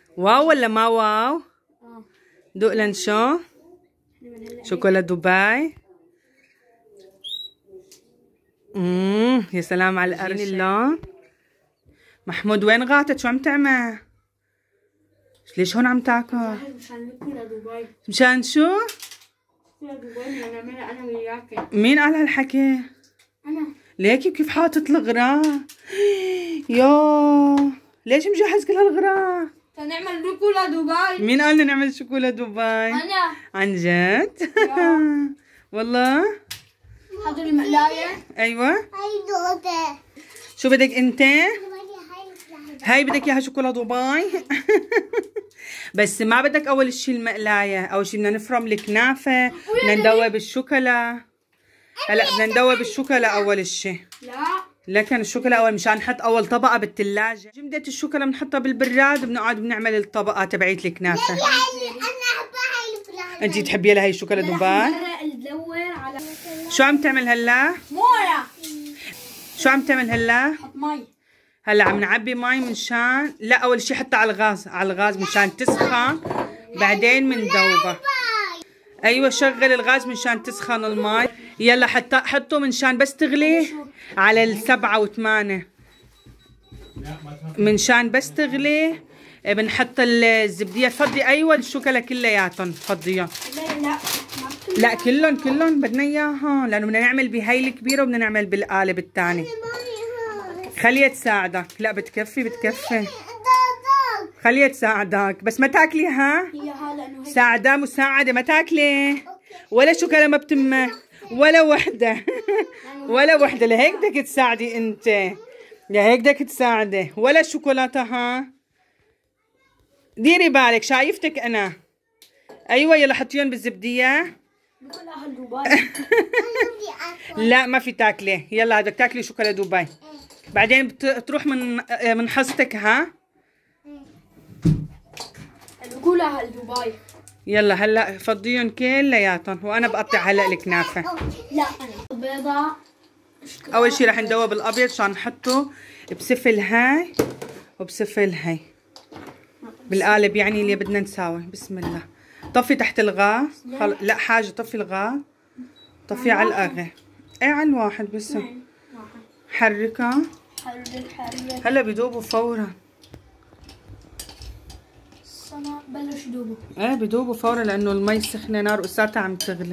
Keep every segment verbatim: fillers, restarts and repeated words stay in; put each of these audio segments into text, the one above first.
واو ولا ما واو؟ اه دوق لنشو شوكولا دبي. اممم يا سلام على القرش اللون. محمود وين غاطت؟ شو عم تعمل؟ ليش هون عم تاكل؟ مشان ناكل دبي. مشان شو؟ دبي نعملها انا وياك. مين قال هالحكي؟ انا. ليكي كيف حاطط الغراء؟ يا ليش مجهز كل هالغراء؟ نعمل شوكولا دبي. مين قال لنا نعمل شوكولا دبي؟ انا. عن جد؟ والله؟ هذول المقلاية. ايوه. شو بدك انت؟ هاي بدك اياها شوكولا دبي؟ بس ما بدك اول شيء المقلاية، اول شيء بدنا نفرم الكنافة، بدنا ندوب الشوكولا. هلا بدنا ندوب الشوكولا اول شيء. لا لكن الشوكولا اول مشان نحط اول طبقة بالثلاجة. جمدة الشوكولا بنحطها بالبراد وبنقعد بنعمل الطبقة تبعيت الكنافة. انت تحبي لها هي الشوكولا دبي؟ ندور على شو عم تعمل هلا؟ مويه. شو عم تعمل هلا؟ حط مي. هلا عم نعبي مي منشان لا اول شي حطها على الغاز، على الغاز منشان تسخن بعدين بندوبها. ايوه شغل الغاز منشان تسخن المي. يلا حتى حطه منشان بس تغلي على السبعة وثمانية منشان بس تغلي. بنحط الزبدية. تفضي ايوه الشوكولا كلياتهم فضيهم. لا لا لا كلهم كلهم بدنا اياها لانه بدنا نعمل بهي الكبيرة وبدنا نعمل بالقالب الثاني. خليها تساعدك. لا بتكفي بتكفي. خليها تساعدك بس ما تاكلي ها؟ ساعدة مساعدة ما تاكلي ولا شوكولا ما بتمك ولا وحدة. ولا وحدة لهيك بدك تساعدي انت. لهيك بدك تساعدي ولا شوكولاتة ها؟ ديري بالك شايفتك انا. ايوه يلا حطيهم بالزبدية. لا ما في تاكلي. يلا بدك تاكلي شوكولا دبي بعدين بتروح من من حصتك ها. الكولا دبي. يلا هلا فضيهم كلياتهم وانا بقطع هلا الكنافه. لا انا بيضة. اول شي رح ندوب الابيض عشان نحطه بسفل هاي وبسفل هاي بالقالب يعني اللي بدنا نساوي. بسم الله. طفي تحت الغاز. خل... لا حاجه طفي الغاز. طفي على الاغا. ايه على الواحد بس. حركها. حرك حرك. هلا بيدوبوا فورا. الصنع بلش يدوبوا. ايه بيدوبوا فورا لانه المي سخنه نار وساتها عم تغلي.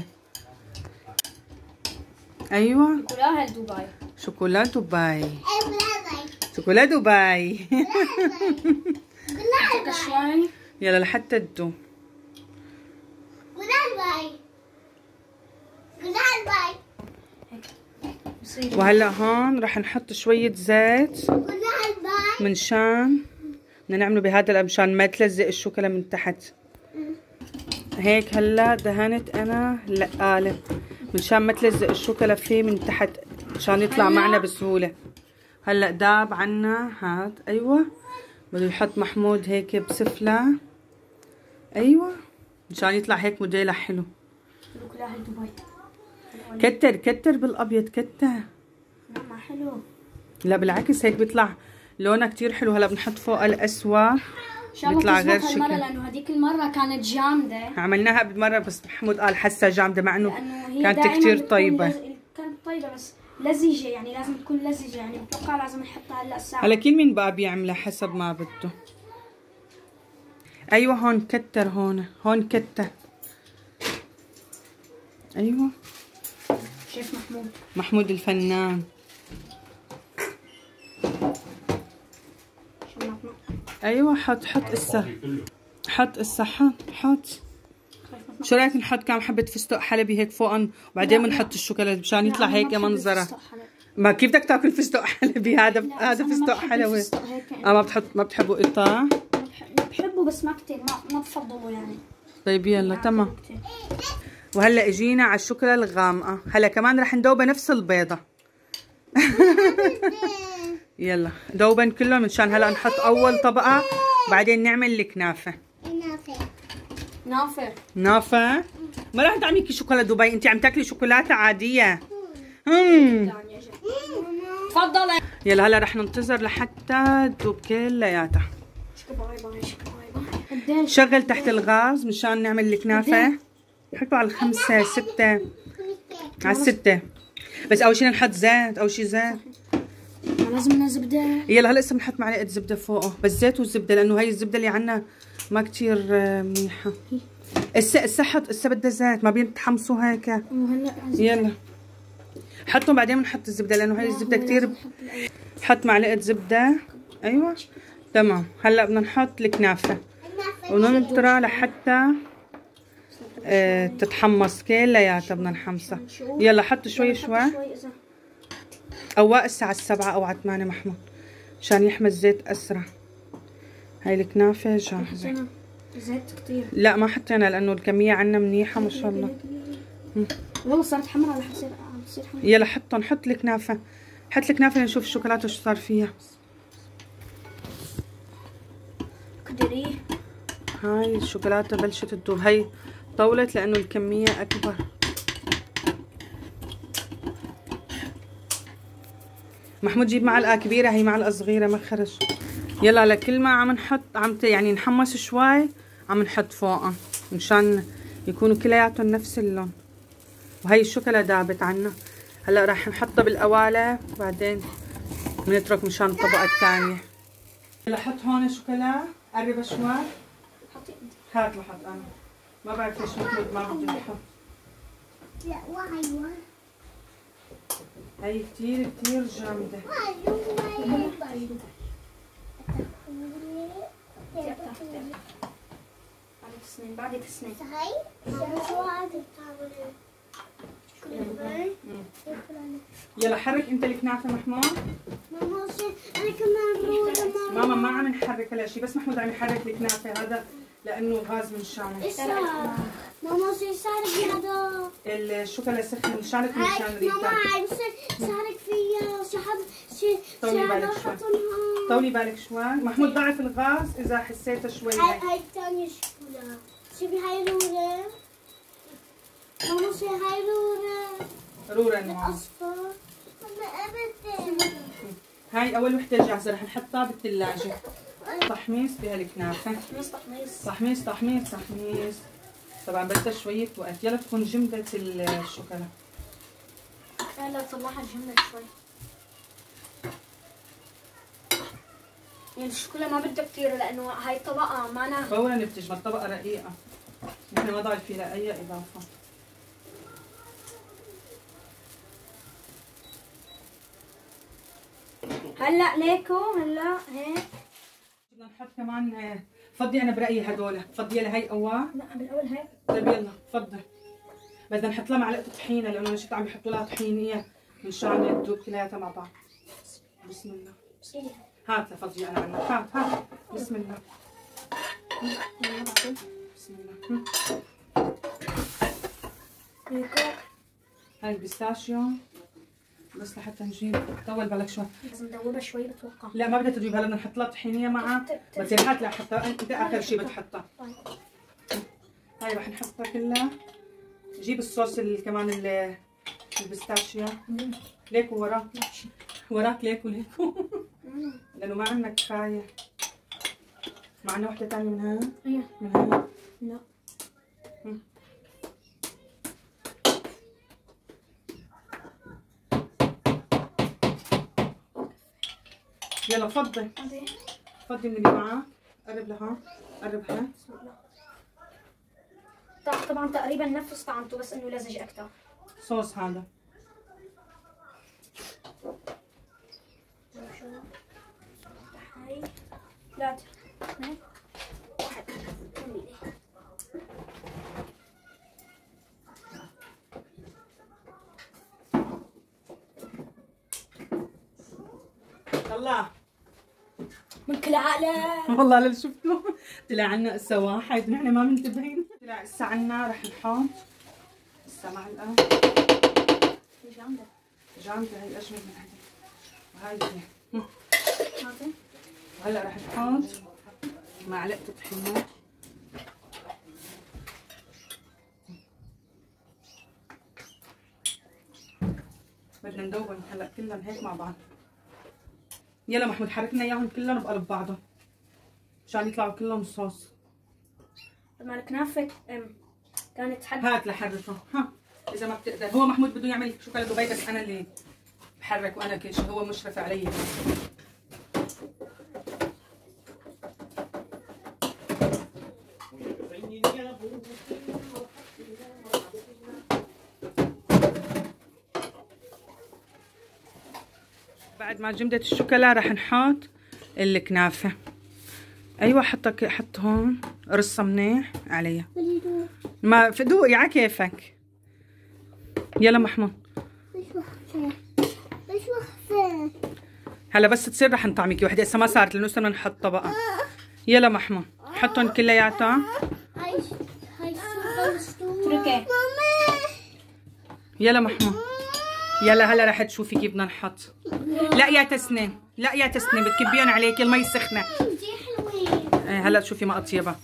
ايوه شوكولا دبي. شوكولا دبي. شوكولا دبي. يلا لحتى تدوب. وهلا هون رح نحط شوية زيت منشان بدنا نعمله بهذا مشان ما تلزق الشوكولا من تحت. هيك هلا دهنت انا القالب منشان ما تلزق الشوكولا فيه من تحت مشان يطلع معنا بسهولة. هلا داب عنا هاد. ايوه بده يحط محمود هيك بسفلة. ايوه مشان يطلع هيك موديله حلو. كتر كتر بالابيض كتر. لا ما حلو. لا بالعكس هيك بيطلع لونه كتير حلو. هلا بنحط فوق الاسود بيطلع غير شكل. لانه هذيك المره كانت جامده. عملناها بمره بس محمود قال حسها جامده مع انه كانت كتير طيبه. كانت طيبه بس لزجه يعني لازم تكون لزجه يعني بتوقع لازم نحطها هلا الساعه. هلا كل مين بقى بيعملها حسب ما بده. ايوه هون كتر. هون هون كتر. ايوه شيف محمود. محمود الفنان. ايوه حط حط اسا حط اسا حط حط. شو رايك نحط كم حبه فستق حلبي هيك فوقن وبعدين بنحط الشوكولاته مشان يطلع هيك منظره. ما كيف بدك تاكل فستق حلبي؟ هذا هذا فستق حلوي. اه ما بتحط ما بتحبوا قطع؟ بحبه بس ما كثير ما ما بفضله يعني. طيب يلا تمام. وهلا اجينا على الشوكولا الغامقه. هلا كمان رح ندوبها نفس البيضه. يلا دوبن كلهم منشان هلا نحط اول طبقه بعدين نعمل الكنافه. نافع نافع. ما راح تعملي شوكولا دبي انت عم تاكلي شوكولاته عاديه. امم تفضلي. يلا هلا رح ننتظر لحتى تذوب كلياتها. باي باي باي باي. شغل تحت الغاز مشان نعمل الكنافة. حطوا على الخمسة ستة على الستة. بس أول شي نحط زيت، أول شي زيت. لازم لنا زبدة. يلا هلا لسه بنحط معلقة زبدة فوقه، بس زيت وزبدة لأنه هي الزبدة اللي عنا ما كتير منيحة. هسه هسه حط هسه بدها زيت، ما بيتحمصوا هيك. يلا حطوا بعدين بنحط الزبدة لأنه هي الزبدة كتير. حط معلقة زبدة. أيوة تمام. هلا بدنا نحط الكنافة وننطرها لحتى اه تتحمص كلياتها، بدنا نحمصها. يلا حطوا شوي شوي. أواء الساعة السبعة أو على ثمانية محمود مشان يحمى الزيت أسرع. هاي الكنافة جاهزة. زيت كتير. لا ما حطينا لأنه الكمية عنا منيحة ما شاء الله. والله صارت حمرا رح تصير تصير حمرا. يلا حطوا نحط الكنافة. حط الكنافة لنشوف الشوكولاتة شو صار فيها. قدريه. هاي الشوكولاتة بلشت تذوب. هاي طولت لأنه الكمية أكبر. محمود جيب معلقة كبيرة، هي معلقة صغيرة ما خرج. يلا لكل ما عم نحط عم يعني نحمص شوي عم نحط فوقها مشان يكونوا كلياتهم نفس اللون. وهي الشوكولا دابت عنا. هلا راح نحطها بالقوالب وبعدين بنترك مشان الطبقة الثانية. هلا حط هون شوكولا، قربها شوي. حطي انت. هات لحط انا. ما بعرف ليش محمود ما بده يحط. لا وايوه. هي كتير كتير جامدة. بعد تسنين بعد تسنين. يلا حرك انت الكنافة محمود. ماما انا كمان روح ماما ما عم نحرك هلا شيء، بس محمود عم يحرك الكنافة هذا لأنه غاز من شانه. ايش صار؟ ماما شو صار بهذا؟ الشوكولا سخن من شانك من شان ريتك. ماما عم صارك فيها شو حد شي طولي بالك شوي. طولي بالك شوي. محمود ضعف الغاز إذا حسيتها شوي. هاي هاي الثانية شوكولا. شوفي هاي رورة. ماما شو هاي رورة؟ رورة نوع. أصفر. أبدا. هاي أول وحدة جاهزة رح نحطها بالثلاجة. تحميص بهالكنافة. تحميص تحميص. تحميص تحميص تحميص. طبعا بدها شوية وقت. يلا تكون جمدت الشوكولا. هلا طلعها جمد شوي. يعني الشوكولا ما بدها كثير لأنه هاي طبقة معنا. فورا بتجمد الطبقة رقيقة. نحن ما ضايل فيها أي إضافة. هلا ليكو هلا هيك. بدنا نحط كمان. فضي أنا برأيي هدول. فضي لها هي أول. لا بالأول هيك. طيب يلا فضل. بدنا نحط لها معلقة طحينة لأنه أنا شفت عم يحطوا لها طحينية من شان تذوب كلياتها مع بعض. بسم الله. هات لفضي أنا عنك. هات هات. بسم الله. بسم الله. هاي البيستاشيو بس لحتى نجيب. طول بالك شوي. لازم ندوبها شوي بتوقع. لا ما بدها تجيب. هلا بدنا نحط لها طحينية معها. بس يعني هات لحتى انت اخر شيء بتحطها. هاي رح نحطها كلها. جيب الصوص اللي كمان البيستاشيو. ليكو وراك. وراك ليكو ليكو. لانه ما عندنا كفايه. ما عندنا وحده ثانيه من هاي. ايوه من هاي. لا. يلا فضي. فضي من اللي معك. قرب لها. قرب هاي. طبعا تقريبا نفس طعمته بس انه لزج اكثر. صوص هذا. هاي لا اثنين واحد. الله من كل عقله. والله لا شفتوا طلع عنا هسه واحد ونحن ما منتبهين. طلع هسه عنا رح نحط هسه معلقه جامده جامده. هي اجمل من هذه وهي هي. هاتي. وهلا رح نحط معلقه طحينه. بدنا ندوبهم هلا كلهم هيك مع بعض. يلا محمود حرك لنا اياهم كلهم بقلب بعضهم. مشان يطلعوا كلهم صوص. لما الكنافه كانت حد هات لحركه. ها اذا ما بتقدر. هو محمود بده يعمل شوكولا دبي بس انا اللي بحرك وانا كل شيء، هو مشرف علي. بعد ما جمدت الشوكولا راح نحط الكنافه. ايوه حطك حط هون، رصها منيح عليها. ما في دوقي على كيفك. يلا محمود. مش وحفة مش وحفة. هلا بس تصير رح نطعمك وحده، هسه ما صارت لانه صرنا نحطها بقى. يلا محمود حطهم كلياتها. هاي هاي تركي. ماما يلا محمود يلا هلا رح تشوفي كيف بدنا نحط. لا يا تسنيم لا يا تسنيم بتكبيهم عليك المي سخنه. كثير حلوين. ايه هلا تشوفي ما اطيبها.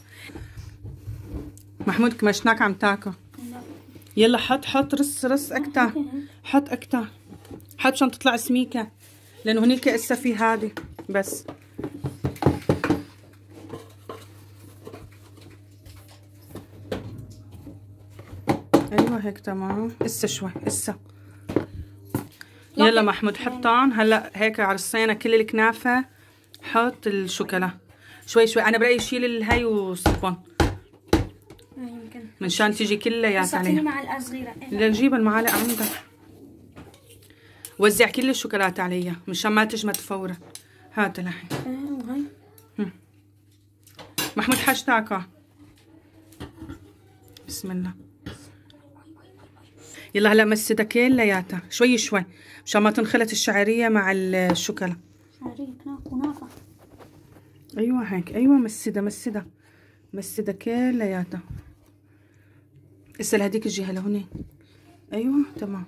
محمود كمشناك عم تاكل. يلا حط حط رص رص اكتر. حط اكتر. حط مشان تطلع سميكه لانه هنيك هسه في هذه بس. ايوه هيك تمام. هسه شوي هسه. يلا محمود حطهم هلا هيك عرصينا كل الكنافه. حط الشوكولا شوي شوي. انا برايي شيل الهي وصبهم يمكن منشان تيجي كليات عليها. معلقه صغيره. لنجيب المعلقه عندك. وزع كل الشوكولات عليها مشان ما تجمد فورا. هات لحين. وهي محمود حاج تاكل. بسم الله. يلا هلا مسدها كلياتها شوي شوي مشان ما تنخلط الشعريه مع الشوكولا. شعريه كنافه. ايوه هيك ايوه مسدها مسدها مسدها كلياتها. هسه لهديك الجهه لهوني. ايوه تمام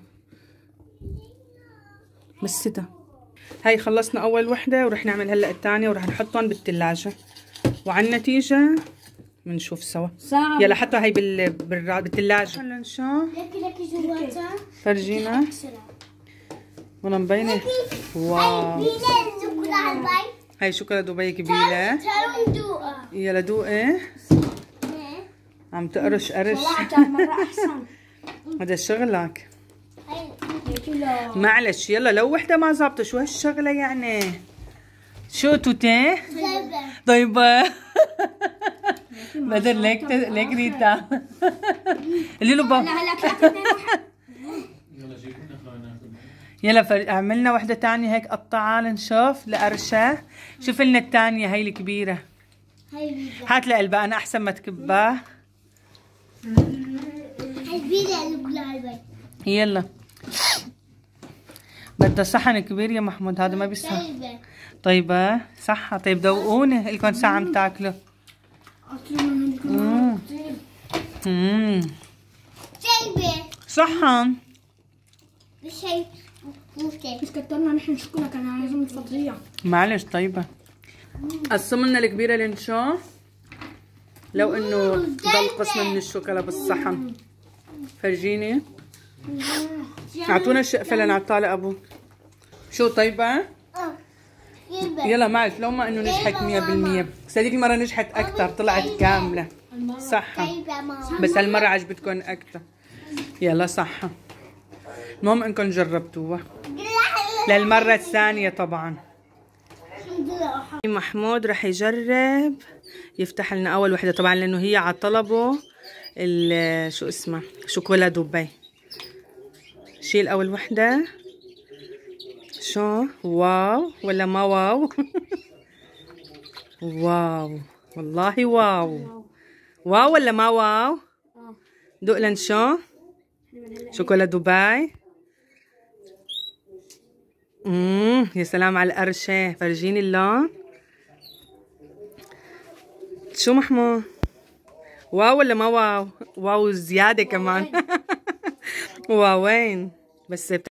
مسدها. هاي خلصنا اول وحده ورح نعمل هلا الثانيه ورح نحطهم بالثلاجه وعلى النتيجه بنشوف سوا. ساعة. يلا حطها هاي بال... بال... بالثلاجه. هلا نشوف. لكي لكي جواتها. فرجينا والله مبينه. واو بينا الشوكولا على البي. هاي شوكولا دبي كبيره. تعالوا ندوقها. يلا دوقي. عم تقرش قرش. والله مرة أحسن. هذا شغلك. هاي كيلو. معلش يلا لو وحده ما زابطه شو هالشغله يعني. شو توتي؟ زبدة. طيبه. بدر ليك ليك ريتا. اللي له لا هلا ثلاثة اثنين واحد. يلا فر... عملنا وحده ثانيه هيك قطعها لنشوف لقرشه. شوف لنا الثانيه هي الكبيره. هاي بينا. هات لقلبها انا احسن ما تكبها. هاي بينا الشوكولا على البي. يلا بدها صحن كبير يا محمود هذا ما بيسهل. طيبة. طيبه صحة. طيب دوقوني الكم ساعه عم تاكلوا. امم امم طيبة. صحن. مش هي ممكن. بس كترنا نحن شوكولا كان لازم تفضيها. معلش طيبه. قسمنا الكبيره لنشوف لو انه ضل قسمه من الشوكولا بالصحن. فرجيني. اعطونا الشقفه لنعطيها لابو. شو طيبه؟ اه. يلا. يلا معلش لو ما انه نجحت مية بالمية بس هذيك المره نجحت اكثر طلعت كامله. صحة. طيبة ماما. بس هالمره عجبتكم اكثر. يلا صحة. المهم انكم جربتوها للمره الثانيه طبعا. محمود رح يجرب يفتح لنا اول وحده طبعا لانه هي على طلبه شو اسمها شوكولا دبي. شيل اول وحده. شو واو ولا ما واو؟ واو والله واو. واو ولا ما واو؟ دوق لنشو شوكولا دبي. امم يا سلام على القرشه. فرجيني اللون. شو محمود؟ واو ولا ما واو؟ واو زياده كمان. واوين بس